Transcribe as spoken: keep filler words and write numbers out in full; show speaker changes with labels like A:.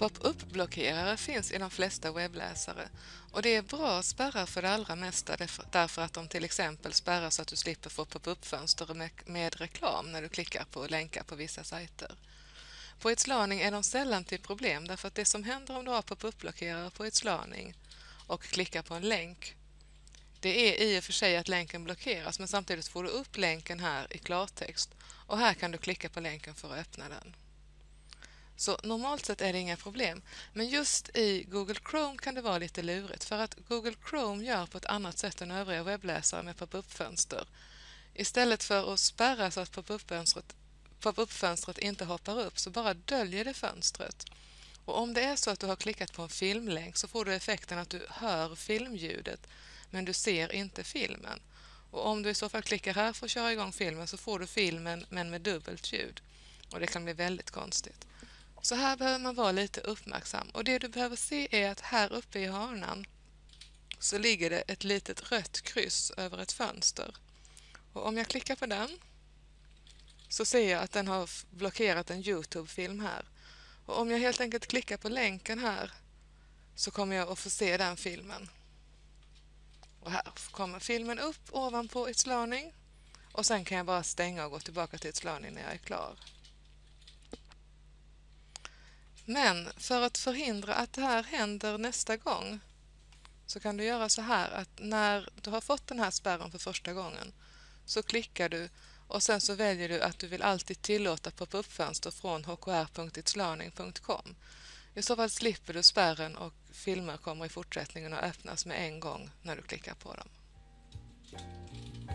A: Pop-up-blockerare finns i de flesta webbläsare och det är bra spärrar för det allra mesta därför att de till exempel spärrar så att du slipper få pop-up-fönster med reklam när du klickar på länkar på vissa sajter. På ett slagning är de sällan till problem därför att det som händer om du har pop-up-blockerare på ett slagning och klickar på en länk, det är i och för sig att länken blockeras, men samtidigt får du upp länken här i klartext och här kan du klicka på länken för att öppna den. Så normalt sett är det inga problem, men just i Google Chrome kan det vara lite lurigt för att Google Chrome gör på ett annat sätt än övriga webbläsare med pop-up-fönster. Istället för att spärra så att pop-up-fönstret pop-up-fönstret inte hoppar upp så bara döljer det fönstret. Och om det är så att du har klickat på en filmlänk så får du effekten att du hör filmljudet men du ser inte filmen. Och om du i så fall klickar här för att köra igång filmen så får du filmen men med dubbelt ljud. Och det kan bli väldigt konstigt. Så här behöver man vara lite uppmärksam. Och det du behöver se är att här uppe i hörnan så ligger det ett litet rött kryss över ett fönster. Och om jag klickar på den så ser jag att den har blockerat en YouTube-film här. Och om jag helt enkelt klickar på länken här så kommer jag att få se den filmen. Och här kommer filmen upp ovanpå ett slagning. Och sen kan jag bara stänga och gå tillbaka till ett slagning när jag är klar. Men för att förhindra att det här händer nästa gång så kan du göra så här att när du har fått den här spärren för första gången så klickar du och sen så väljer du att du vill alltid tillåta pop-up-fönster från h k r punkt itslagning punkt com. I så fall slipper du spärren och filmer kommer i fortsättningen att öppnas med en gång när du klickar på dem.